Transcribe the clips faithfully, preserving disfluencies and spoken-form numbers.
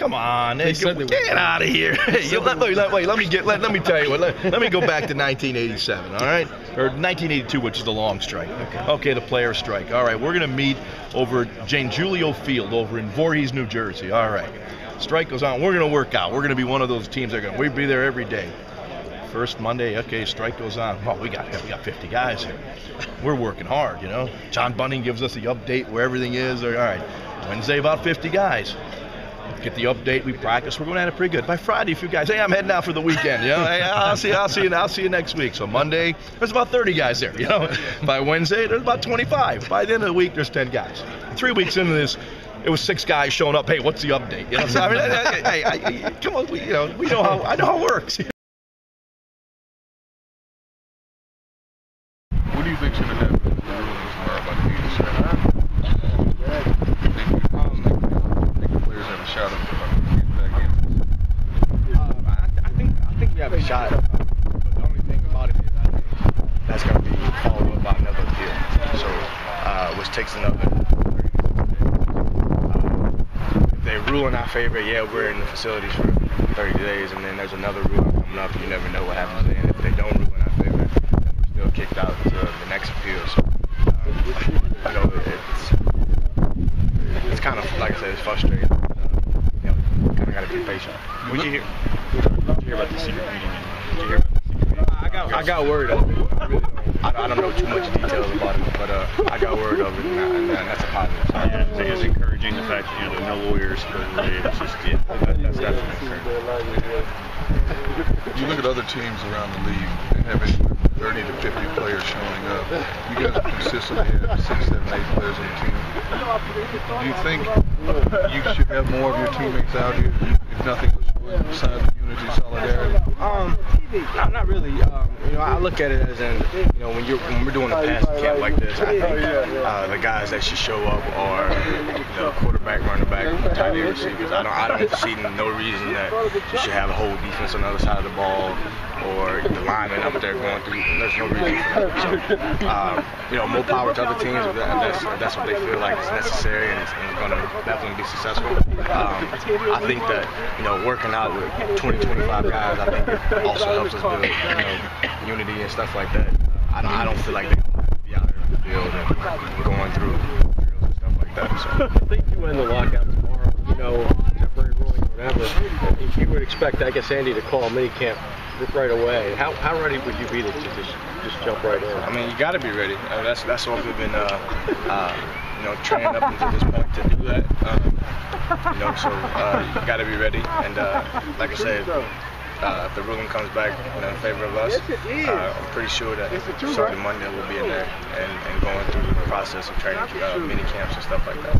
Come on, hey, get, get out of here. Hey, you, let, wait, let, wait, let me get. Let, let me tell you what. Let, let me go back to nineteen eighty-seven. All right, or nineteen eighty-two, which is the long strike. Okay. Okay, the player strike. All right, we're gonna meet over at Jane Julio Field over in Voorhees, New Jersey. All right, strike goes on. We're gonna work out. We're gonna be one of those teams that are gonna. We'll be there every day. First Monday, okay, strike goes on. Oh, we got we got fifty guys here. We're working hard, you know. John Bunning gives us the update where everything is. All right, Wednesday about fifty guys. Get the update. We practice. We're going at it pretty good. By Friday, a few guys. Hey, I'm heading out for the weekend. You know, hey, I'll see, I'll see you. I'll see you next week. So Monday, there's about thirty guys there. You know, by Wednesday, there's about twenty-five. By the end of the week, there's ten guys. Three weeks into this, it was six guys showing up. Hey, what's the update? You know, so I mean, hey, I, I, come on, we, you know, we know how I know how it works. What do you think's going to happen with the rulings tomorrow about the Eagles? Shot him back in. Um, I, I think I think we have a shot. But the only thing about it is I think that's going to be followed up by another appeal. So, uh, which takes another. Uh, if they rule in our favor, yeah, we're in the facilities for thirty days, and then there's another ruling coming up. You never know what happens then. If they don't rule in our favor, then we're still kicked out to the next appeal. So, uh, you know, it's it's kind of like I said, it's frustrating. I gotta be patient. What did you hear? What did you hear about the secret meeting? Did you hear about the secret meeting? I got, I got word of it. I, really don't, I, I don't know too much details about it, but uh, I got word of it, and, I, and that's a positive. So, yeah, I think it's encouraging the fact that you know there are no lawyers, but really it's just yeah, that, that's definitely encouraging. You look at other teams around the league and have anywhere from thirty to fifty players showing up. You guys consistently have six, seven, eight players on the team. Do you think you should have more of your teammates out here, if nothing else, besides the unity, solidarity? Um, not, not really. Um, you know, I look at it as in, you know, when you're when we're doing a passing camp like this, I think uh, the guys that should show up are, you know, quarterback, running back, tight end receivers. I don't, I don't see no reason that you should have a whole defense on the other side of the ball, or the linemen up there going through. There's no reason for that. So, um, you know, more power to other teams if that's, if that's what they feel like is necessary and it's, it's going to definitely be successful. Um, I think that, you know, working out with twenty, twenty-five guys, I think it also helps us build, you know, unity and stuff like that. I don't, I don't feel like they can be out there in the field and going through drills and stuff like that. So. I think you end the lockout tomorrow, you know, temporary ruling, whatever. You would expect, I guess, Andy to call minicamp right away. How how ready would you be to just just jump right in? I mean, you got to be ready. I mean, that's that's what we've been, uh, uh, you know, training up until this point to do that. Um, you know, so uh, you got to be ready. And uh, like I said, uh, if the ruling comes back, you know, in favor of us, uh, I'm pretty sure that starting Monday we'll be in there and, and going through the process of training, uh, mini camps and stuff like that.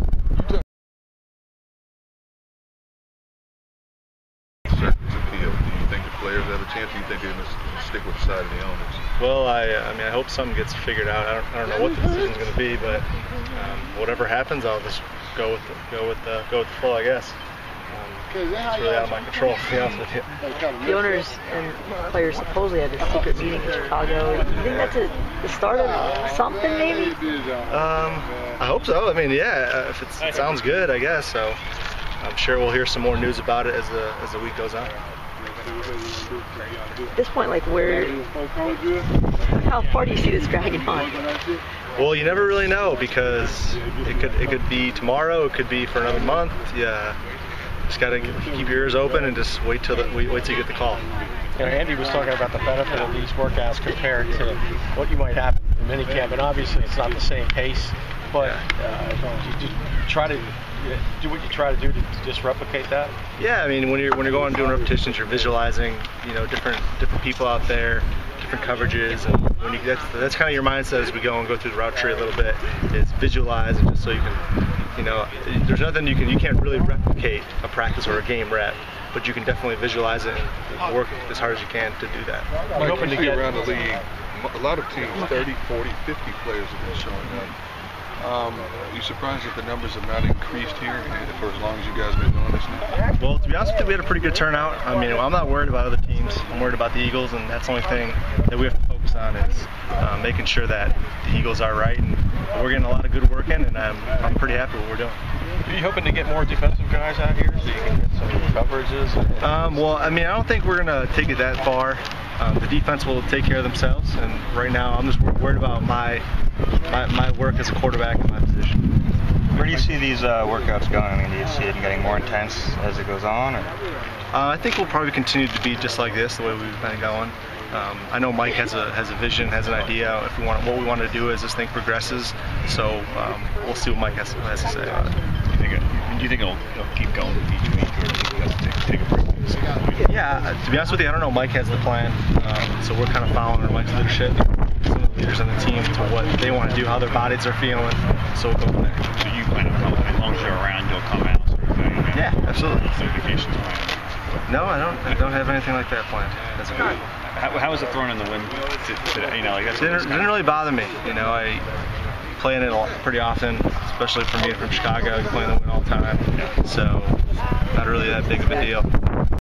Players have a chance? Do you think they're going to stick with the side of the owners? Well, I, I mean, I hope something gets figured out. I don't, I don't know what the decision's going to be, but um, whatever happens, I'll just go with the, go with the, go with the flow, I guess. Um, it's really out of my control, to be honest with you. The owners and players supposedly had a secret meeting in Chicago. You think that's a, the start of something, maybe? Um, I hope so. I mean, yeah, if it's, it sounds good, I guess. So I'm sure we'll hear some more news about it as the as the week goes on. At this point, like, where, how far do you see this dragging on? Well, you never really know because it could it could be tomorrow, it could be for another month. Yeah, just gotta keep your ears open and just wait till the, wait, wait till you get the call. You know, Andy was talking about the benefit of these workouts compared to what you might have in minicamp, and obviously it's not the same pace. But uh, you, you try to do what you try to do to, to just replicate that. Yeah, I mean, when you're when you're going and doing repetitions, you're visualizing, you know, different different people out there, different coverages, and when you that's that's kind of your mindset as we go and go through the route tree a little bit. Is visualize and just so you can, you know, there's nothing you can you can't really replicate a practice or a game rep, but you can definitely visualize it and work as hard as you can to do that. Mike, hoping to get around the league. A lot of teams, thirty, forty, fifty players have been showing up. Um, are you surprised that the numbers have not increased here for as long as you guys have been doing this now? Well, to be honest with you, we had a pretty good turnout. I mean, I'm not worried about other teams. I'm worried about the Eagles, and that's the only thing that we have to focus on is uh, making sure that the Eagles are right. And we're getting a lot of good work in, and I'm, I'm pretty happy with what we're doing. Are you hoping to get more defensive guys out here so you can get some coverages? Um, well, I mean, I don't think we're going to take it that far. Um, the defense will take care of themselves, and right now I'm just worried about my, my my work as a quarterback in my position. Where do you see these uh, workouts going? I mean, do you see it getting more intense as it goes on? Or? Uh, I think we'll probably continue to be just like this, the way we've been going. Um, I know Mike has a has a vision, has an idea. If we want, what we want to do as this thing progresses. So um, we'll see what Mike has, has to say about it. Do you think, it, do you think it'll, it'll keep going each week, or do you think you'll take, take a break? Yeah, to be honest with you, I don't know. Mike has the plan, um, so we're kind of following Mike's leadership. Some of the leaders on the team to what they want to do, how their bodies are feeling. So we'll go from there. So you plan on coming, as long as you're around, you'll come out, sort of thing? Yeah, absolutely. So vacations planned? No, I don't. I don't have anything like that planned. That's good. How, how was it thrown in the wind today? You know, like that's didn't, didn't really bother me. You know, I play in it pretty often, especially for me from Chicago. I play in the wind all the time. So not really that big of a deal.